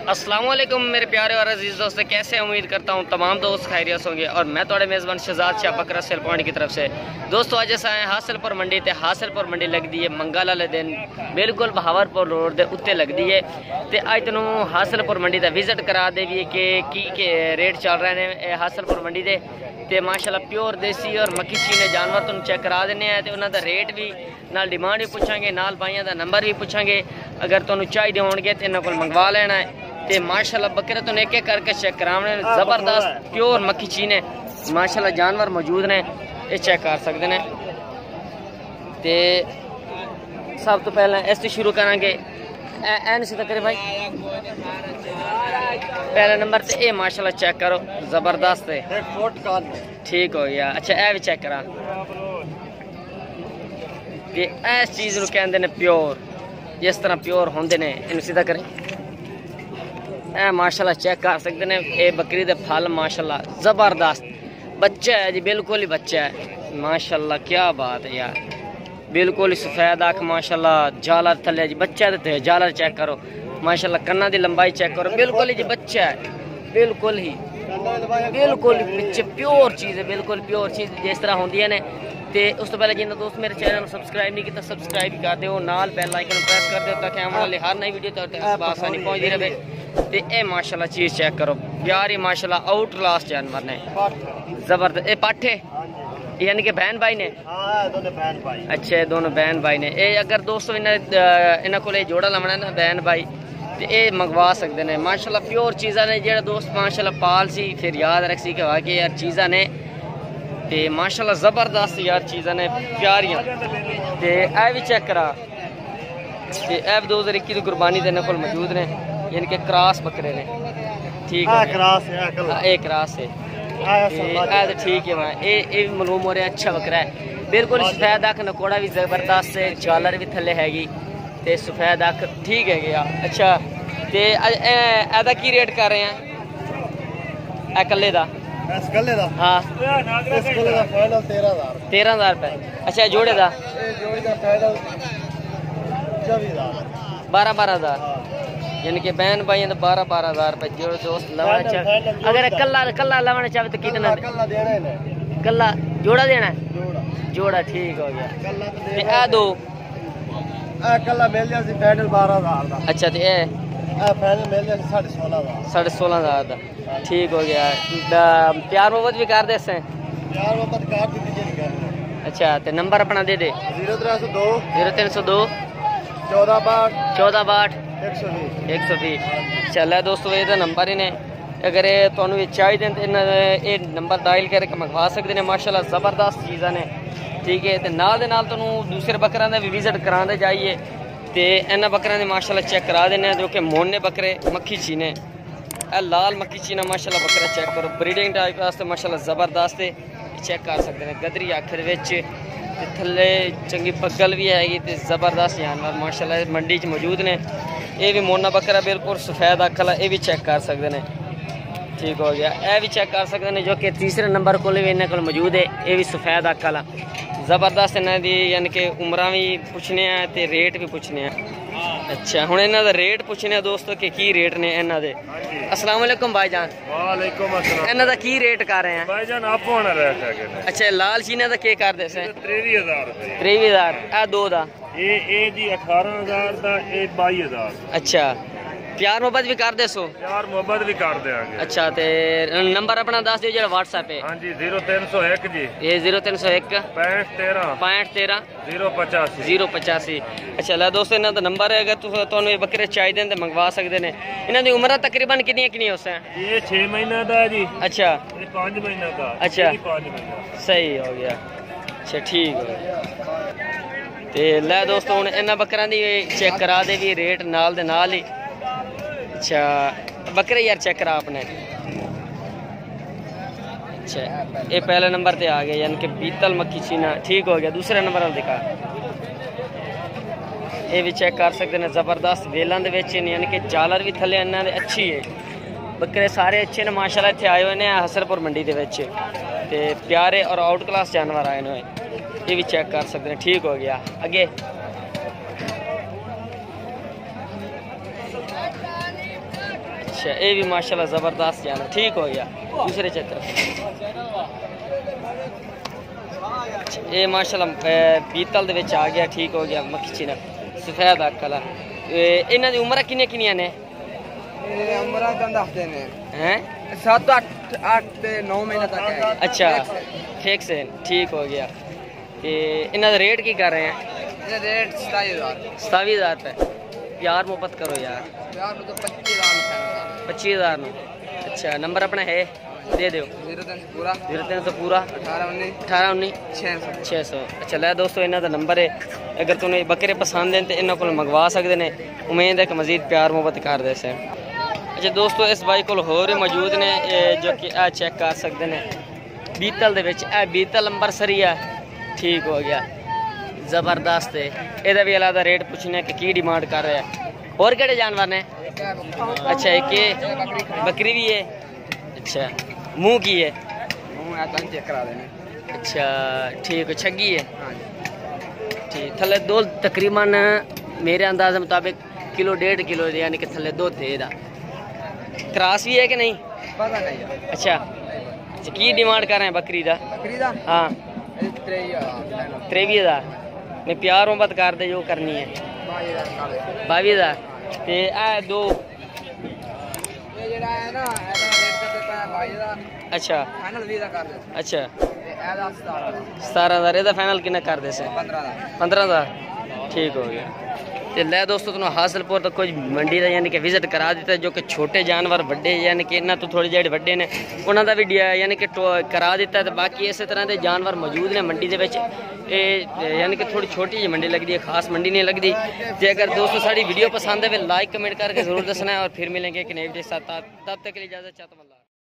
अस्सलाम वालेकुम मेरे प्यारे और अजीज़ दोस्तों, कैसे हैं? उम्मीद करता हूँ तमाम दोस्त खैरियत होंगे। और मैं थोड़े मेज़बान शहजाद शाह बकरा सेल पॉइंट की तरफ से दोस्तों अज आए हासिलपुर मंडी ते हासिलपुर मंडी लगती है मंगल वाले दिन बिल्कुल बहावरपुर रोड के उत्ते लगती है। तो अज तेनों हासिलपुर मंडी का विजिट करा दे भी कि रेट चल रहे हैं हासिलपुर मंडी के। तो माशाल्लाह प्योर देसी और मक्खी चीने जानवर तुम चेक करा देने हैं। तो उन्होंने रेट भी नाल डिमांड भी पूछांगे, नाल भाइयों का नंबर भी पूछांगे। अगर तुम चाहिए होंगे तो इन्होंने को मंगवा लेना है। तो माशाल्लाह बकरे तो एक एक करके चेक कराने जबरदस्त प्योर मक्खी चीने माशाल्लाह जानवर मौजूद ने, ये चेक कर सकते हैं। तो सब तो पहले इस तो शुरू करांगे एन से तक भाई पहले नंबर से ये माशाल्लाह चेक करो जबरदस्त है, ठीक हो गया। अच्छा ए भी चेक करा कि इस चीज़ को कहते हैं प्योर, जिस तरह प्योर होंगे ने इन सीधा करें ए माशाल्लाह चेक कर सकते हैं। ये बकरी दे फल माशाल्लाह जबरदस्त बच्चा है जी, बिल्कुल ही बच्चा है माशाल्लाह, क्या बात है यार, बिल्कुल ही सफेद आँख माशाल्लाह, झालर थले जी बच्चा है, झालर चेक करो माशाल्लाह, कन्ना की लंबाई चेक करो, बिल्कुल ही जी बच्चा है, बिल्कुल ही पीछे प्योर चीज़ है, बिल्कुल प्योर चीज़ जिस तरह होंगी ने। तो उस तो पहले जिन्हें दोस्त मेरे चैनल को सब्सक्राइब नहीं किया सब्सक्राइब कर दो, नाल बेल आइकन प्रेस कर दो ताकि आने वाली हर नई वीडियो तक आसानी पहुँचती रहे। तो ये माशाल्लाह चीज़ चेक करो यार, ये माशाल्लाह आउट क्लास जानवर ने जबरदस्त। ये पाठे यानी कि बहन भाई ने, अच्छा दोनों बहन भाई ने। ये अगर दोस्तों इन्होंने को जोड़ा लाना ना बहन भाई तो ये मंगवा सकते हैं माशाल्लाह। प्योर चीज़ा ने जो दोस्त माशाल्लाह पाल सी फिर याद रख सी कि यार चीज़ा ने तो माशाल्लाह ज़बरदस्त यार चीज़ा ने प्यारियां। तो यह भी चेक करा तो यह 2021 की कुर्बानी देने को मौजूद ने, यानी कि क्रॉस बकरे ने, ठीक है एक क्रॉस है तो ठीक है वहाँ ये मालूम हो रहा है अच्छा बकरा है, बिल्कुल सफेद अख नकोड़ा भी जबरदस्त है, झालर भी थले हैगी तो सफेद अख ठीक है गया। अच्छा तो एदा की रेट कर रहे हैं कल्ले का? हाँ 13,000 रुपये। अच्छा जोड़े का 12,000 यानी कि बहन भाई 12,000 रुपये जो दोस्त लवाना चाहे। अगर कल्ला लवाना चाहे तो कितना कल्ला जोड़ा देना है? जोड़ा ठीक हो गया। दो कल्ला मिल जाए फाइनल 12,000। अच्छा तो फाइनल मिल जाए 16,500 का, ठीक हो गया। प्यार मोहब्बत भी कर दे प्यार मोहब्बत कर। अच्छा तो नंबर अपना दे दे 0302 1462 120। चल दोस्तों ये नंबर ही ने, अगर तुहानू चाहिए तो ये नंबर डायल करके मंगवा सकते हैं माशाल्लाह ज़बरदस्त चीज़ा ने, ठीक है। तो नाल दूसरे बकरा का भी विजिट कराते जाइए। तो इन्होंने बकरा माशाल्लाह चेक करा देने जो कि मोने बकरे मक्खी चीने, लाल मक्खी चीना माशाल्लाह बकरा चेक करो, ब्रीडिंग टाइप वास्ते माशाल्लाह ज़बरदस्त है, चेक कर सकते हैं। गदरी आखिर थले चंगी पगल भी हैगी तो ज़बरदस्त जानवर माशाल्लाह मंडी मौजूद ने। ये भी मोना बकरा बिल्कुल सफेद अख वाला, ये भी चेक कर सकते हैं, ठीक हो गया। यह भी चेक कर सकते हैं जो कि तीसरे नंबर को भी इन्होंने को मौजूद है, ये भी सफेद अख वाला जबरदस्त इन्हों की यानी कि उम्र भी पूछने तो रेट भी पूछने। अच्छा हुण इन्हों का रेट पूछने दोस्तों कि की रेट ने इन्हों के। अस्सलाम वालेकुम भाईजान। वालेकुम अस्सलाम। इन्हों का की रेट कर रहे हैं भाईजान? आप होना रेट। अच्छा लाल चीना का क्या कर दे 23,000 दो दा ये जी 18,000 दा, ये 22,000। अच्छा प्यार मोहब्बत भी कर दे प्यार मोहब्बत भी कर देंगे। अच्छा तो नंबर अपना दस दियो जो व्हाट्सएप है। हाँ जी 0301 जी ये 0301 6513 085 085। अच्छा ला दोस्तों इन्हों का नंबर है, अगर तुम बकरे चाहिए तो मंगवा सकते हैं। इन्हों की उम्र तकरीबन कितनी उस ये 6 महीना का जी। अच्छा 5 महीना का। अच्छा 5 महीना सही हो गया। अच्छा ठीक हो गया। तो लै दोस्तों हूँ इन्होंने बकरा की चेक करा दे भी रेट नाल दे नाल ही। अच्छा बकरे यार चेक करा आपने। अच्छा ये पहले नंबर पे आ गया यानी कि बीतल मक्खी चीना, ठीक हो गया। दूसरे नंबर पर दिखा ये भी चेक कर सकते हैं ज़बरदस्त वेलों के यानी कि झालर भी थले इन्होंने अच्छी है, बकरे सारे अच्छे ने माशाल्लाह। इतने आए हुए हैं हासिलपुर मंडी के प्यारे और आउट क्लास जानवर आए हुए, ये भी चेक कर सकते हैं, ठीक हो गया। अगे अच्छा ये भी माशाल्लाह ज़बरदस्त जाना ठीक हो गया। दूसरे चेक करो ये माशाल्लाह बीतल दे विच आ गया ठीक हो गया। मक्खी चीना सफेद अख वाला इन्हां दी उम्र किन्नियां ने? उम्र दंद हफ्ते ने हैं 7 8 ते 9 महीने तक है। अच्छा ठीक से ठीक हो गया। ते इन्हां दा रेट की कर रहे हैं? ये रेट 27000 27,000 रुपये। यार मोहब्बत करो यार तो 25000 25,000 नो। अच्छा नंबर अपना है दे दो। 03 पूरा 03 पूरा 18 19 18 19 600। अच्छा लै दोस्तों इन्हों का नंबर है अगर तुम्हें बकरे पसंद हैं तो इन्हों को मंगवा सकते हैं। उम्मीद है कि मजीद प्यार मोहब्बत कर दे से। अच्छा दोस्तों इस बाई को होर मौजूद ने जो कि आ चेक कर सकते हैं बीतल दे विच बीतल अंबरसरी है ठीक हो गया ज़बरदस्त है। ਇਹਦਾ भी अलग रेट पूछने कि की डिमांड कर रहे हैं। और केड़े जानवर ने? अच्छा एक बकरी भी है। अच्छा मुंह की है? मुंह तन चेक करा देने। अच्छा ठीक छगी है ठीक थले दो तकरीबन मेरे अंदाजे मुताबिक किलो 1.5 किलो यानी कि थले दो थे। क्रॉस भी है कि नहीं पता नहीं। अच्छा की डिमांड कर रहे हैं बकरी दा? बकरी दा हाँ 23,000 ने प्यार मोहब्बत कर दे जो करनी है 22,000 ते ए दो ये जेड़ा है ना ਇਹਦਾ ਰੇਟ ਤੇ ਪਿਆ 22,000 अच्छा ਫਾਈਨਲ 20 ਦਾ ਕਰ ਦੇ अच्छा ਤੇ ਇਹਦਾ 17,000 ਇਹਦਾ फाइनल कितना कर दे से? 15 ਦਾ 15,000 ठीक हो गया। तो लै दोस्तों तुम हासिलपुर तक कुछ मंडी का यानी कि विजिट करा दिता जो कि छोटे जानवर बड़े यानी कि इन्होंने तो थोड़े जे बड़े ने उन्होंने भी यानी कि करा दिता। तो बाकी इस तरह के जानवर मौजूद ने मंडी के यानी कि थोड़ी छोटी जी मंडी लगती है खास मंडी नहीं लगती। तो अगर दोस्तों साड़ी वीडियो पसंद है लाइक कमेंट करके जरूर दसना है और फिर मिलेंगे एक नई वीडियो के साथ। तब तक के लिए इजाज़त चाहता हूं।